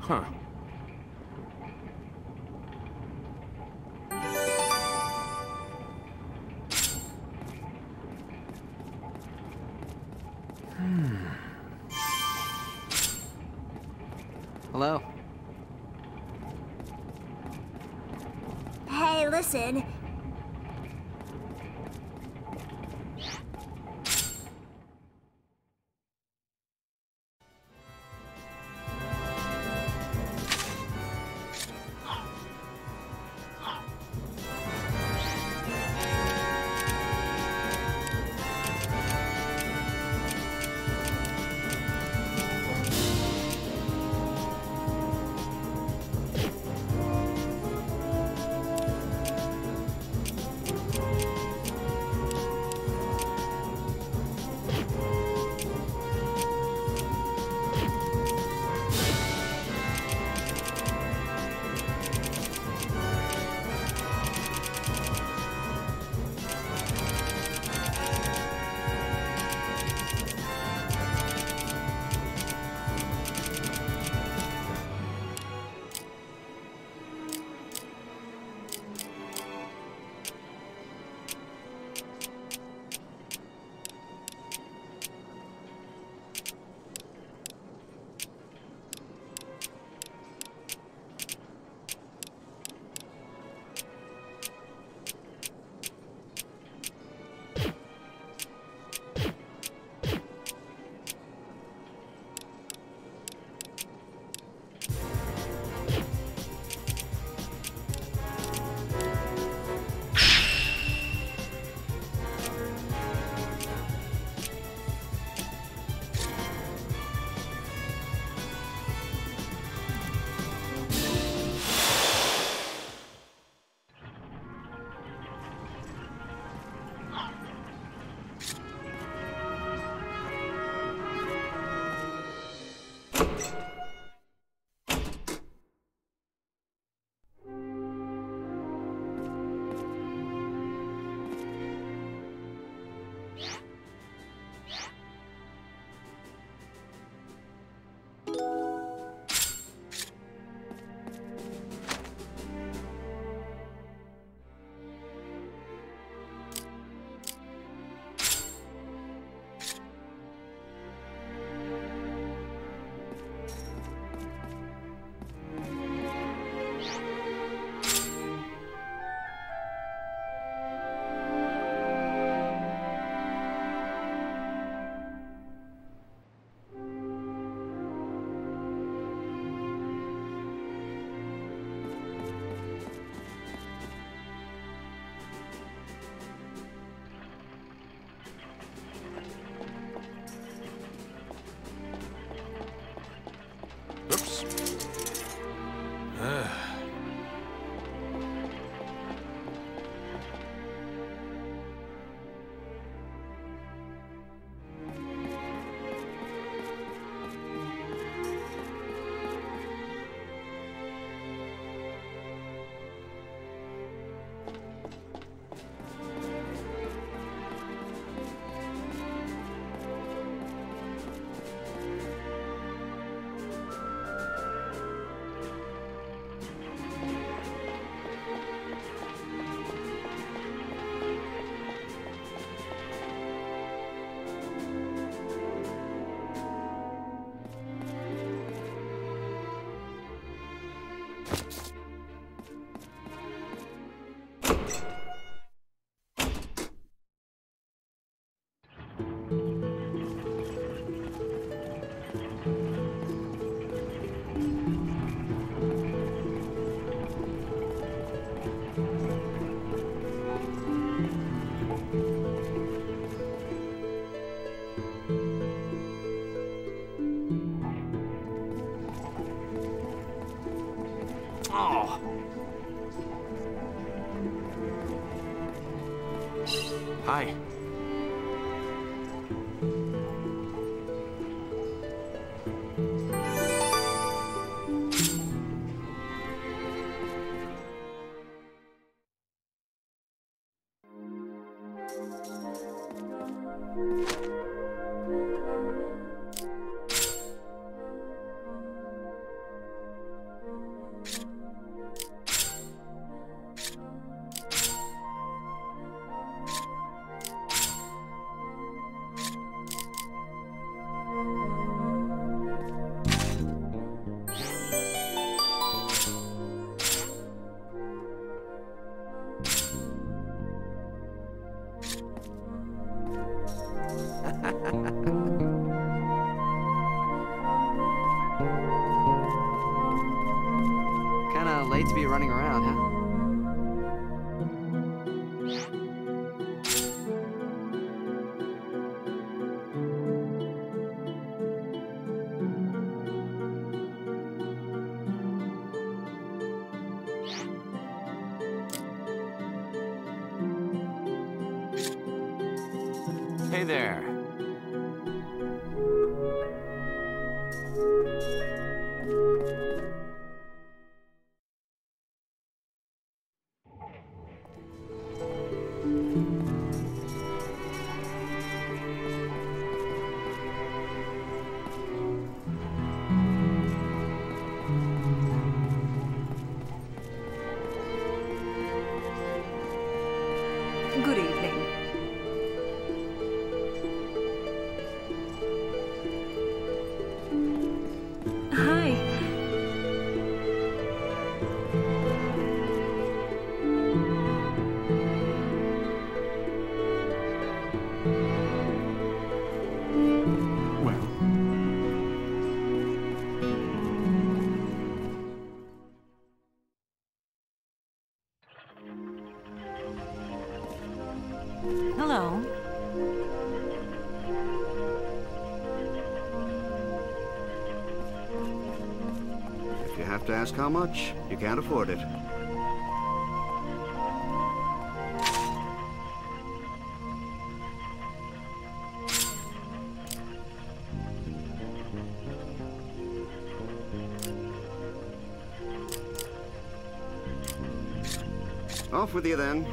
Huh. Hello? Hey, listen. Oops. Oh. Hi. running around, huh? Hey there. Good evening. Hi. Well. Hello. If you have to ask how much, you can't afford it. Off with you then.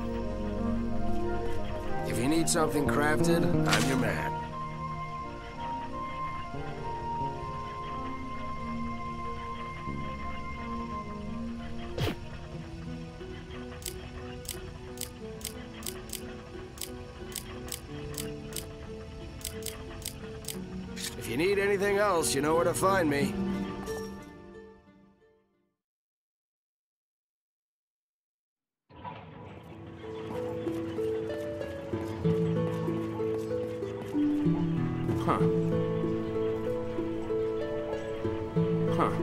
If you need something crafted, I'm your man. If you need anything else, you know where to find me. Huh. Huh.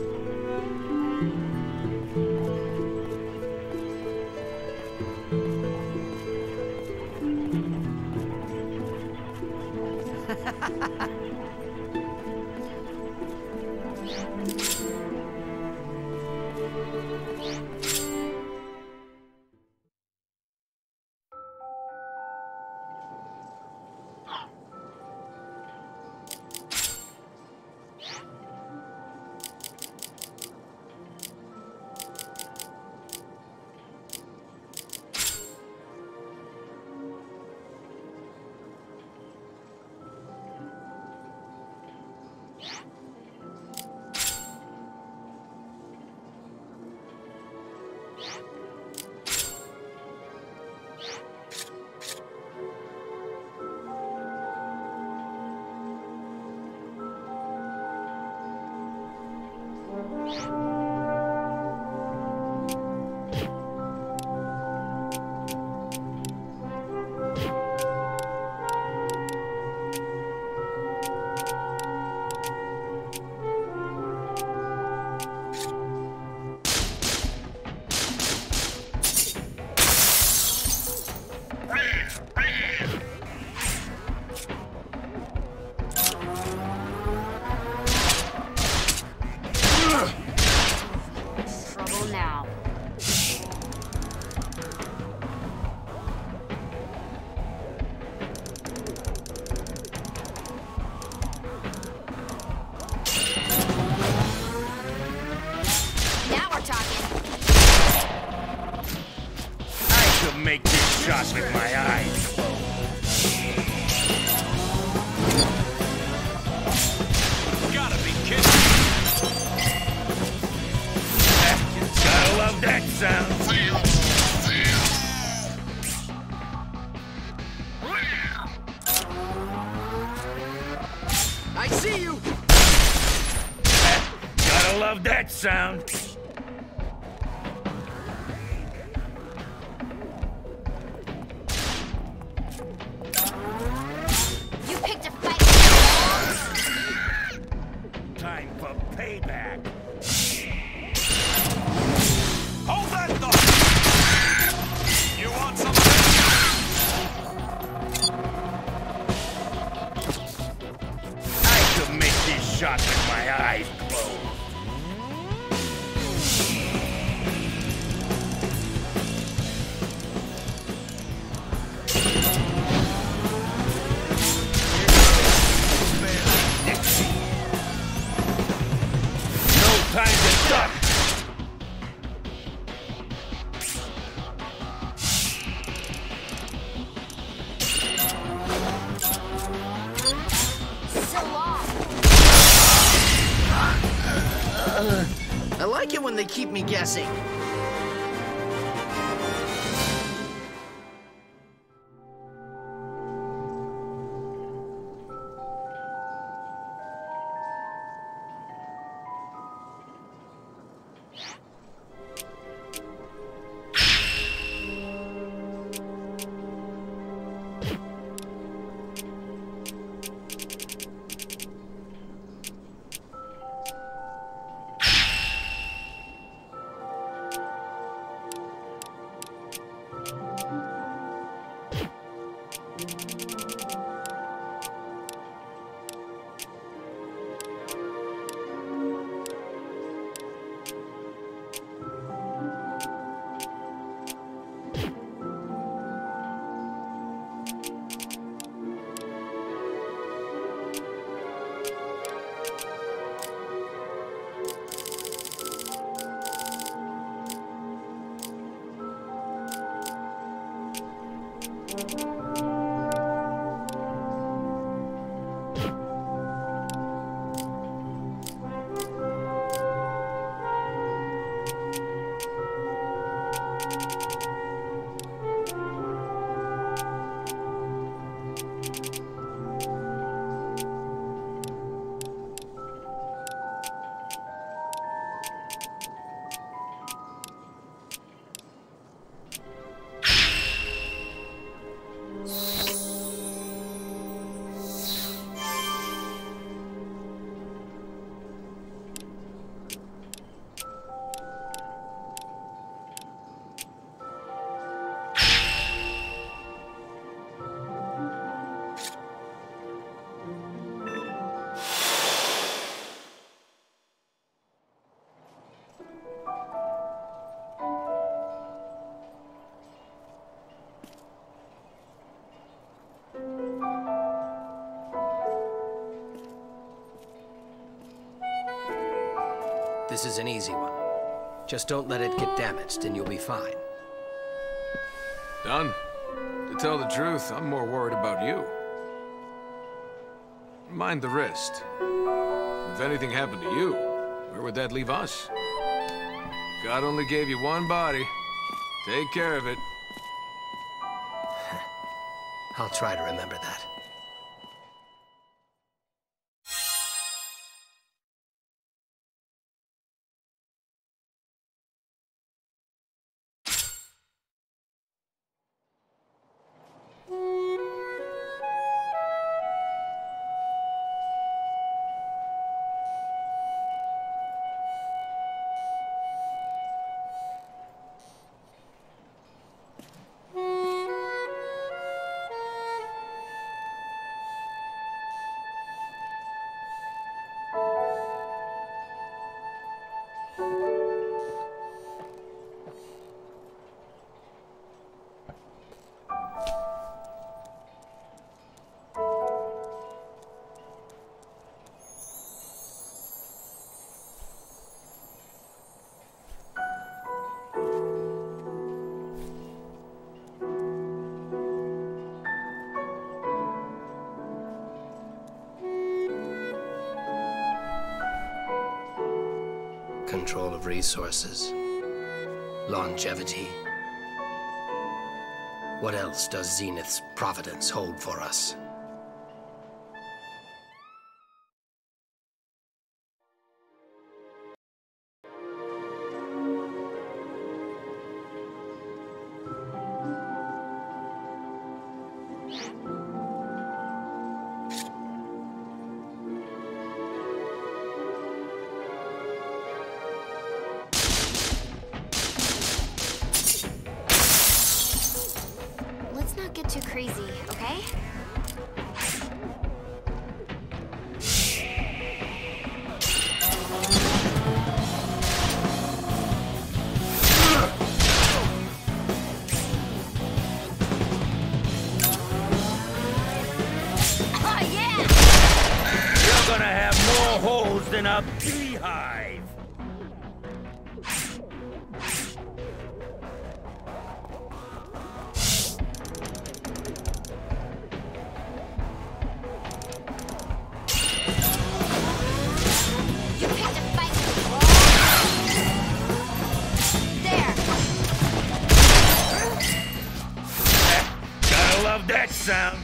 Trouble now. Now we're talking. I could make this shot with my eyes. Gotta be kidding. Gotta love that sound. I see you! Gotta love that sound. You picked a fight. Time for payback. Hold shot with my eyes closed. No time to duck! I like it when they keep me guessing. This is an easy one. Just don't let it get damaged and you'll be fine. Done. To tell the truth, I'm more worried about you. Mind the wrist. If anything happened to you, where would that leave us? God only gave you one body. Take care of it. I'll try to remember that. Control of resources. Longevity. What else does Zenith's providence hold for us? Get too crazy, okay? in a beehive. You picked a fight. There. Gotta love that sound.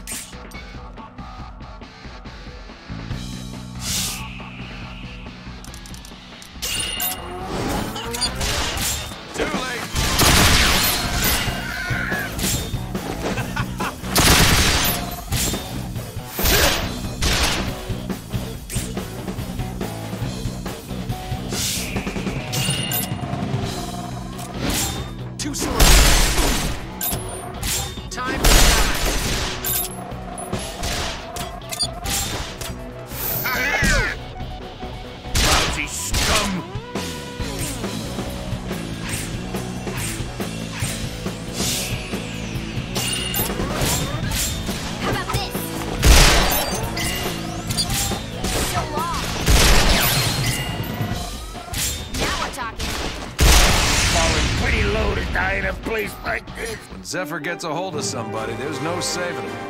Too late. Too slow. Time to die. Lousy scum. How about this? So long. Now we're talking. Falling pretty low to die in a place like this. When Zephyr gets a hold of somebody, there's no saving him.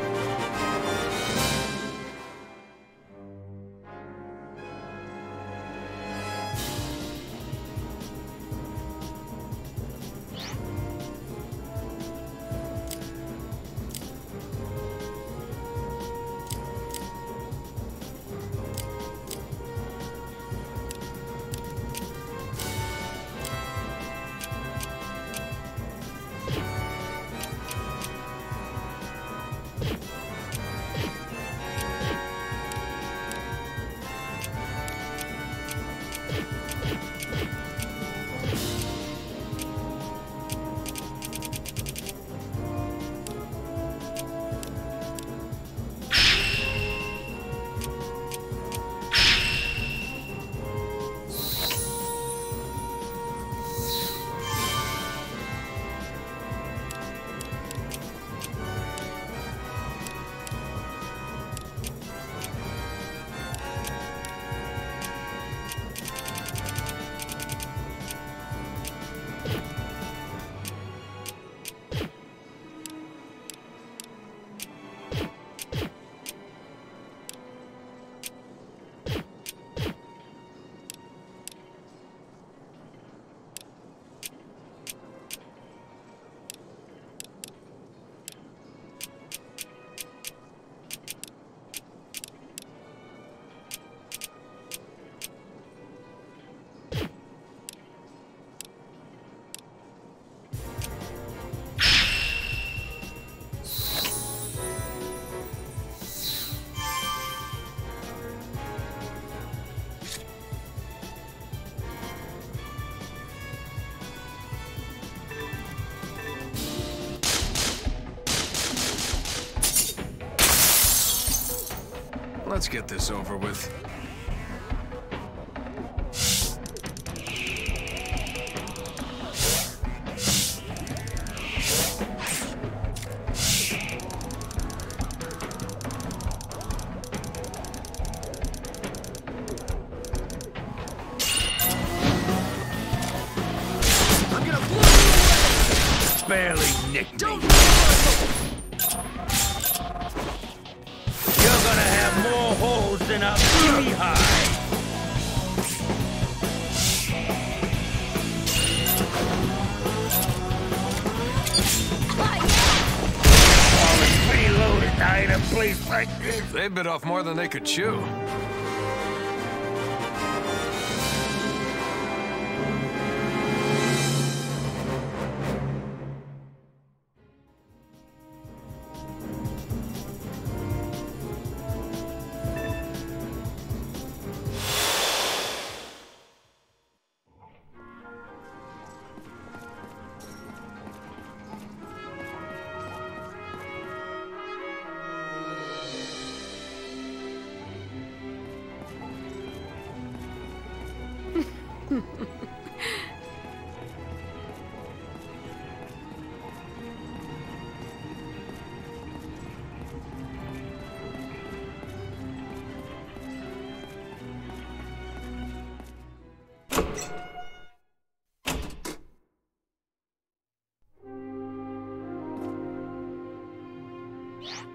Let's get this over with. I'm gonna blow you away! Barely nicked me. Don't You're gonna have more holes than a beehive. Falling pretty low to die in a place like this. They bit off more than they could chew. Yeah.